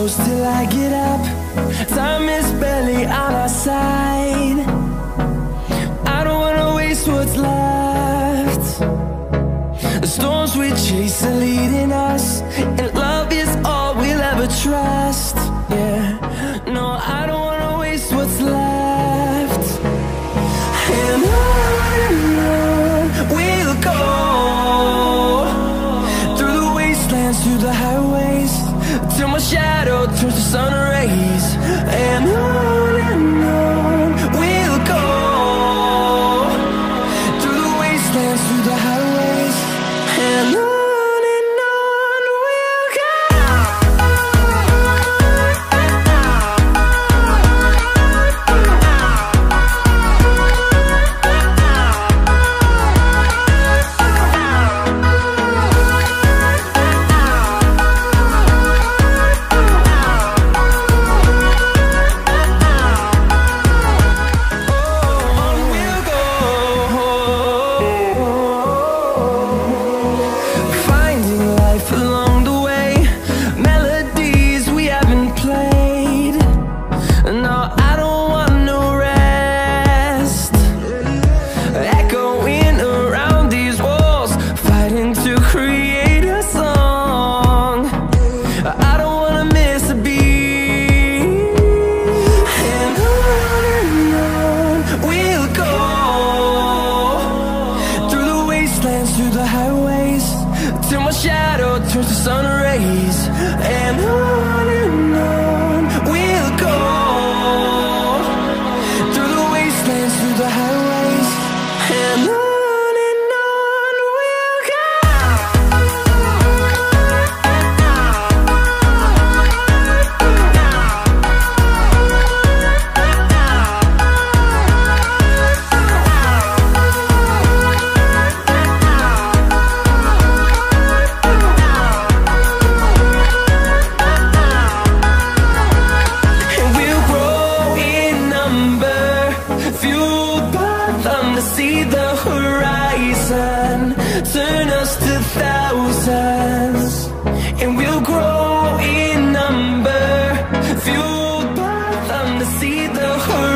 close till I get up. Time is barely on our side. I don't wanna waste what's left. The storms we chase are leading us, and love is all we'll ever trust. Yeah, no, I don't wanna waste what's left. And on we'll go, through the wastelands, through the highways, till my shadow turns to sun rays. And on we'll go, through the wastelands, through the highways, and on we'll go. Through the highways, till my shadow turns to sun rays. And on we'll go, through the wastelands, through the highways, and on we'll go. See the horizon turn us to thousands, and we'll grow in number, fueled by them to see the horizon.